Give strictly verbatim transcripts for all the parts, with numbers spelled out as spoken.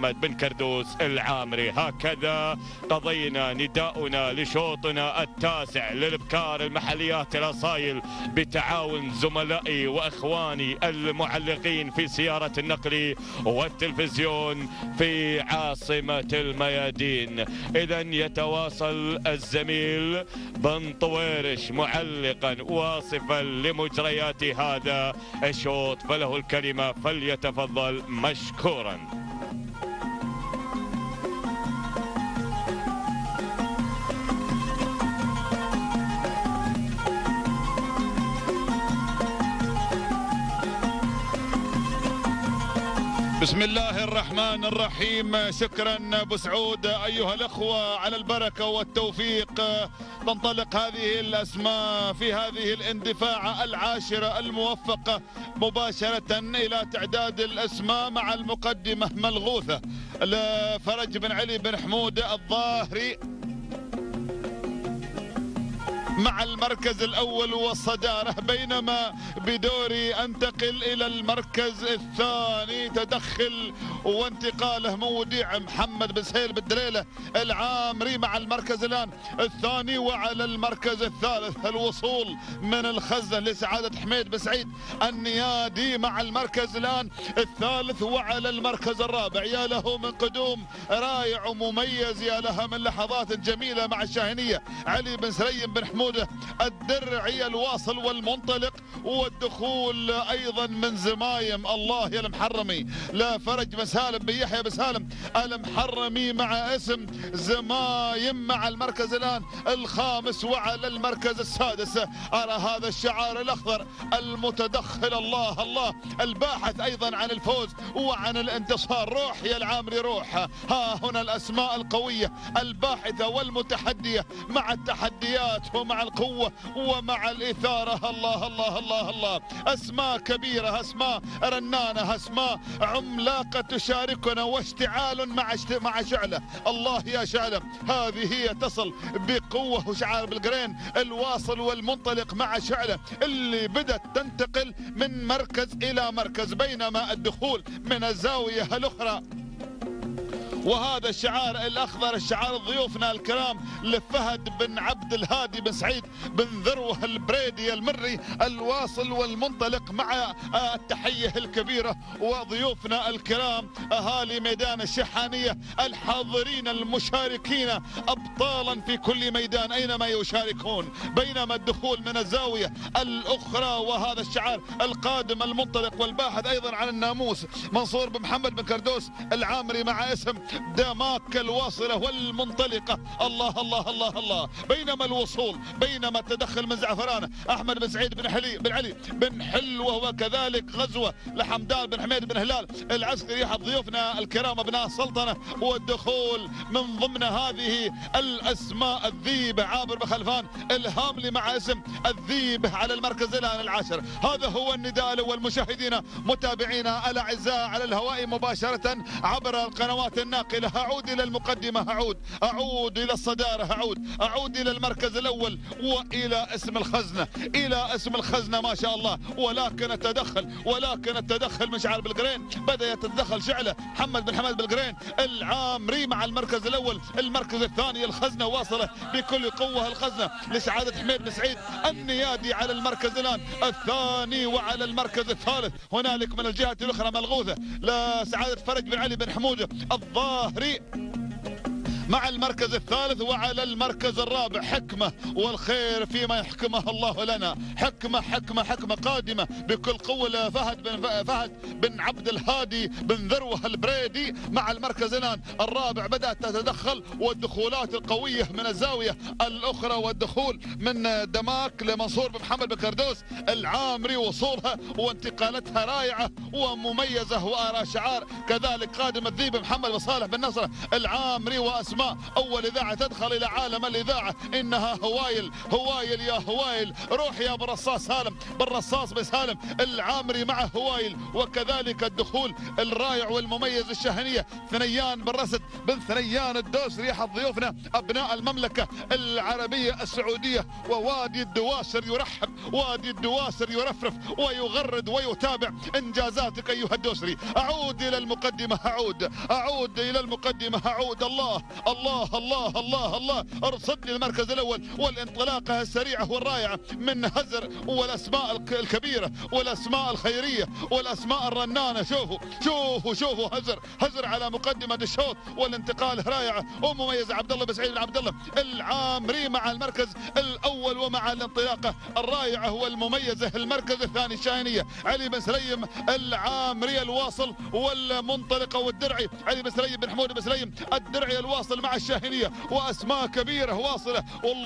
محمد بن كردوس العامري. هكذا قضينا نداؤنا لشوطنا التاسع للابكار المحليات الاصايل بتعاون زملائي واخواني المعلقين في سيارة النقل والتلفزيون في عاصمة الميادين. اذا يتواصل الزميل بن طويرش معلقا واصفا لمجريات هذا الشوط، فله الكلمة فليتفضل مشكورا. بسم الله الرحمن الرحيم. شكرا ابو سعود. ايها الاخوه على البركه والتوفيق. تنطلق هذه الاسماء في هذه الاندفاع العاشره الموفقه مباشره الى تعداد الاسماء مع المقدمه ملغوثه لفرج بن علي بن حمود الظاهري مع المركز الأول والصدارة، بينما بدوري أنتقل إلى المركز الثاني. تدخل وانتقاله موديع محمد بن سهيل بالدليلة العامري مع المركز الآن الثاني، وعلى المركز الثالث الوصول من الخزنة لسعادة حميد بن سعيد النيادي مع المركز الآن الثالث، وعلى المركز الرابع. يا له من قدوم رائع ومميز، يا لها من لحظات جميلة مع الشاهنية علي بن سليم بن حمود الدرعي الواصل والمنطلق، والدخول ايضا من زمايم الله يا المحرمي لا فرج بن سالم بن يحيى بن سالم المحرمي مع اسم زمايم مع المركز الان الخامس، وعلى المركز السادس ارى هذا الشعار الاخضر المتدخل الله الله الباحث ايضا عن الفوز وعن الانتصار. روح يا العامري روح. ها هنا الاسماء القويه الباحثه والمتحديه مع التحديات ومع القوة ومع الإثارة. الله الله الله الله. أسماء كبيرة، أسماء رنانة، أسماء عملاقة تشاركنا، واشتعال مع مع شعلة. الله يا شعلة، هذه هي تصل بقوة. وشعار بالقرين الواصل والمنطلق مع شعلة اللي بدأت تنتقل من مركز إلى مركز، بينما الدخول من الزاوية الأخرى. وهذا الشعار الاخضر الشعار ضيوفنا الكرام لفهد بن عبد الهادي بن سعيد بن ذروه البريدي المري الواصل والمنطلق مع التحيه الكبيره. وضيوفنا الكرام اهالي ميدان الشحانيه الحاضرين المشاركين ابطالا في كل ميدان اينما يشاركون، بينما الدخول من الزاويه الاخرى. وهذا الشعار القادم المنطلق والباحث ايضا عن الناموس منصور بن محمد بن كردوس العامري مع اسم دماك الواصلة والمنطلقة. الله الله الله الله. بينما الوصول، بينما التدخل من زعفرانة أحمد بن سعيد بن حلي بن علي بن حلوة، وكذلك غزوة لحمدان بن حميد بن هلال العسكري أحد ضيوفنا الكرام أبناء السلطنة. والدخول من ضمن هذه الأسماء الذيبة عابر بخلفان الهاملي مع اسم الذيبة على المركز الآن العاشر. هذا هو النداء الأول. مشاهدينا متابعينا الأعزاء على الهواء مباشرة عبر القنوات الناقلة، أعود إلى المقدمة، أعود أعود إلى الصدارة، أعود أعود إلى المركز الأول وإلى اسم الخزنة، إلى اسم الخزنة ما شاء الله. ولكن التدخل ولكن التدخل من شعار بالقرين بدأ يتدخل شعلة محمد بن حمد بالقرين العامري مع المركز الأول. المركز الثاني الخزنة واصلة بكل قوة، الخزنة لسعادة حميد بن سعيد النيادي على المركز الآن الثاني، وعلى المركز الثالث هنالك من الجهة الأخرى ملغوثة لسعادة فرج بن علي بن حمود الظاهري مع المركز الثالث، وعلى المركز الرابع حكمة والخير فيما يحكمه الله لنا. حكمة حكمة حكمة قادمة بكل قوة فهد بن فهد بن عبد الهادي بن ذروة البريدي مع المركز الآن الرابع. بدأت تتدخل والدخولات القوية من الزاوية الأخرى، والدخول من دماك لمنصور بن محمد بن كردوس العامري، وصولها وانتقالتها رائعة ومميزة. وأرى شعار كذلك قادم الذيب محمد بن صالح بن نصر العامري وأسماء الاسماء. اول اذاعه تدخل الى عالم الاذاعه انها هوايل. هوايل يا هوايل، روح يا بالرصاص سالم، بالرصاص بسالم العامري مع هوايل. وكذلك الدخول الرائع والمميز الشاهنيه ثنيان بن رسد بن ثنيان الدوسري احد ضيوفنا ابناء المملكه العربيه السعوديه. ووادي الدواسر يرحب، وادي الدواسر يرفرف ويغرد ويتابع انجازاتك ايها الدوسري. اعود الى المقدمه، اعود اعود الى المقدمه اعود. الله الله الله الله الله، ارصد لي المركز الاول والانطلاقه السريعه والرائعه من هزر والاسماء الكبيره والاسماء الخيريه والاسماء الرنانه. شوفوا شوفوا شوفوا هزر هزر على مقدمه الشوط والانتقال رائعه ومميز. عبد الله بن سعيد بن عبد الله العامري مع المركز الاول ومع الانطلاقه الرائعه والمميزه. المركز الثاني الشاهنيه علي بن سليم العامري الواصل والمنطلقه والدرعي. علي بن سليم بن حمود بن سليم الدرعي الواصل مع الشاهنيه واسماء كبيره واصله.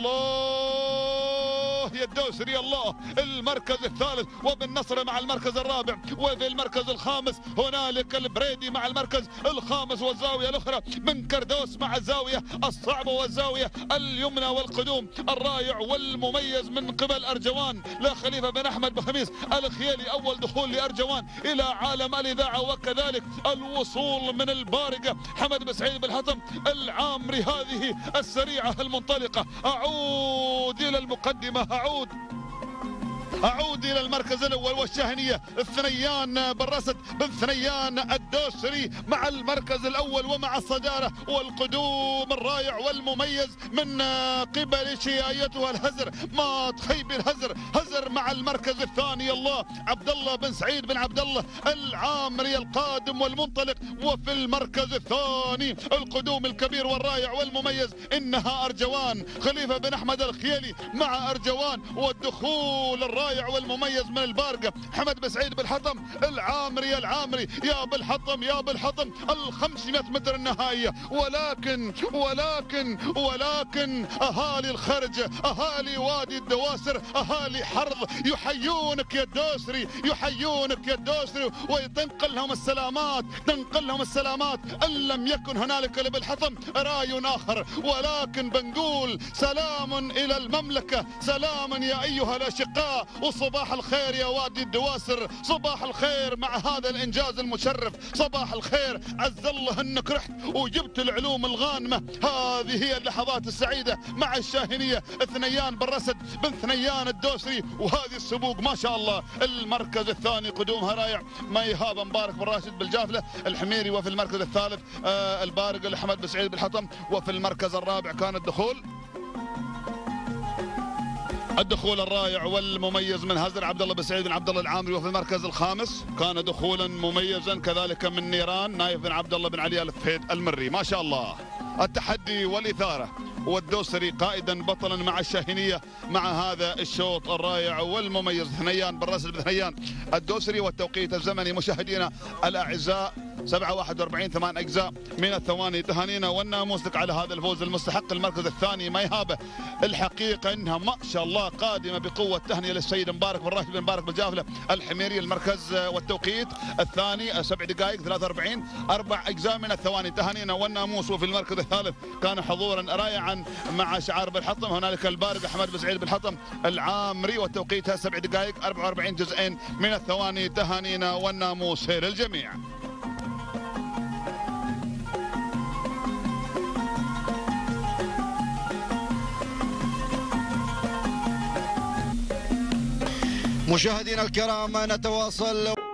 والله يا الدوسري الله. المركز الثالث وبالنصر مع المركز الرابع. وفي المركز الخامس هنالك البريدي مع المركز الخامس والزاويه الاخرى من كردوس مع الزاويه الصعبه والزاويه اليمنى والقدوم الرائع والمميز من قبل ارجوان لا خليفه بن احمد بن خميس الخيالي. اول دخول لارجوان الى عالم الاذاعه. وكذلك الوصول من البارقه حمد بن سعيد بن الحطم العامري. هذه السريعه المنطلقه. اعود الى المقدمه، اعود أعود إلى المركز الأول والشاهنية الثنيان بن رسد بن ثنيان الدوسري مع المركز الأول ومع الصدارة والقدوم الرائع والمميز من قبل شيايتها الهزر. ما تخيب الهزر، هزر مع المركز الثاني. الله عبد الله بن سعيد بن عبد الله العامري القادم والمنطلق. وفي المركز الثاني القدوم الكبير والرائع والمميز إنها أرجوان خليفة بن أحمد الخيالي مع أرجوان. والدخول الرائع والمميز من البارقة حمد بن سعيد بن حطم العامري العامري. يا بالحطم يا بالحطم ال خمسمائة متر النهائية. ولكن ولكن ولكن اهالي الخرج، اهالي وادي الدواسر، اهالي حرض يحيونك يا الدوسري، يحيونك يا الدوسري وتنقل لهم السلامات، تنقل لهم السلامات. ان لم يكن هنالك بالحطم راي اخر، ولكن بنقول سلام الى المملكة، سلام يا ايها الاشقاء، وصباح الخير يا وادي الدواسر. صباح الخير مع هذا الانجاز المشرف. صباح الخير، عز الله انك رحت وجبت العلوم الغانمه. هذه هي اللحظات السعيده مع الشاهنيه ثنيان بن رسد بن ثنيان الدوسري. وهذه السبوق ما شاء الله. المركز الثاني قدومها رائع، ميهاب مبارك بن راشد بالجافله الحميري. وفي المركز الثالث آه البارق احمد بن سعيد بالحطم. وفي المركز الرابع كان الدخول الدخول الرائع والمميز من هزر عبد الله بن سعيد بن عبد الله العامري. وفي المركز الخامس كان دخولا مميزا كذلك من نيران نايف بن عبد الله بن علي الفهيد المري. ما شاء الله التحدي والاثاره، والدوسري قائدا بطلا مع الشاهنيه مع هذا الشوط الرائع والمميز. ثنيان بن راسل بن ثنيان الدوسري. والتوقيت الزمني مشاهدينا الاعزاء سبعة واحد وأربعين ثمان اجزاء من الثواني. تهانينا والناموس لك على هذا الفوز المستحق. المركز الثاني ميهابه الحقيقه انها ما شاء الله قادمه بقوه. تهنئه للسيد مبارك بن راشد بن مبارك بالجافله الحميري. المركز والتوقيت الثاني سبع دقائق ثلاثة وأربعين اربع اجزاء من الثواني. تهانينا والناموس. وفي المركز الثالث كان حضورا رائعا مع شعار بالحطم. هنالك البارق احمد بن سعيد بالحطم العامري. والتوقيتها سبع دقائق أربعة وأربعين جزئين من الثواني. تهانينا والناموس للجميع. مشاهدينا الكرام نتواصل.